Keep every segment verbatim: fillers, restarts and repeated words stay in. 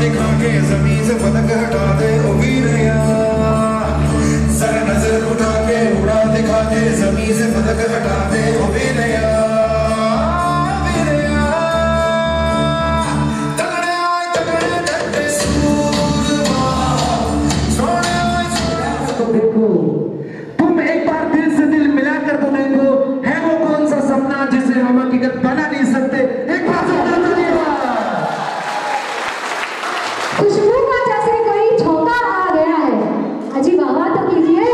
दिखा के जमीन से पलक हटा दे ओ वीरया, जरा नजर उठा के उड़ा दिखा के जमीन से पलक हटा दे ओ वीरया। देखो तुम एक बार दिल से दिल मिलाकर तो देखो, है वो कौन सा सपना जिसे हम हकीकत बना नहीं सकते। एक बार खुशबू का जैसे कोई झोंका आ गया है, अजी बाबा तो कीजिए।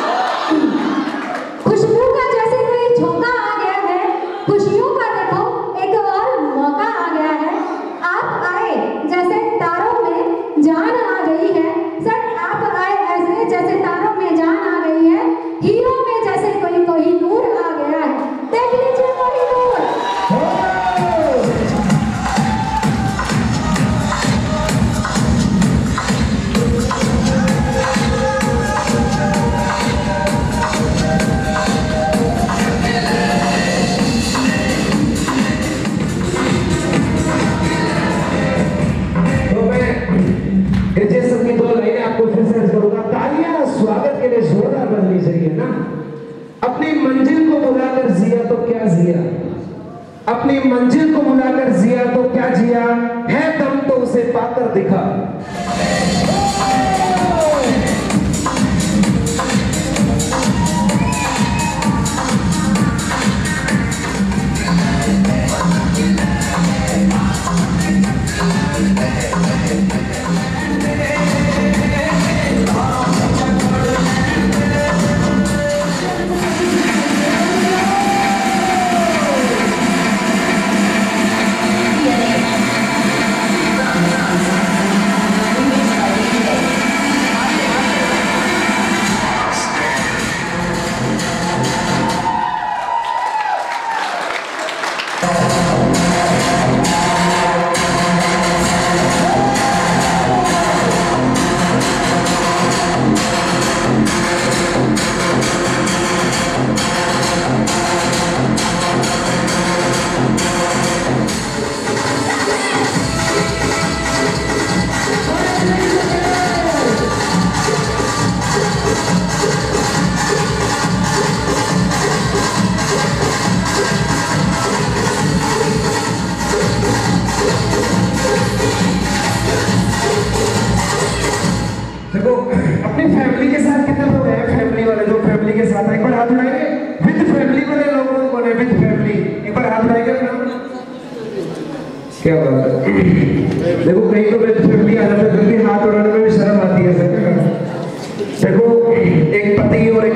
खुशबू का जैसे कोई झोंका आ गया है, खुशियों का देखो एक और मौका आ गया है। आप आए जैसे तारों में जान आ गई है, सर आप आए ऐसे जैसे तारों में जान आ गई है, हीरो में जैसे कोई कोई नूर आ गया है। देख लीजिए कोई नूर। स्वागत के लिए जोरदार बदली चाहिए ना। अपनी मंजिल को बुलाकर जिया तो क्या जिया, अपनी मंजिल को बुलाकर जिया तो क्या जिया, है दम तो उसे पाकर दिखा। अपनी फैमिली के साथ कितने लोग हैं? फैमिली वाले जो फैमिली के साथ एक बार हाथ उठाएंगे। विद फैमिली वाले लोगों को ने विद फैमिली एक बार हाथ उठाएंगे। क्या बात है। देखो कहीं तो विद फैमिली आ जाते हैं, हाथ उठाने में भी शर्म आती है। देखो एक पति और एक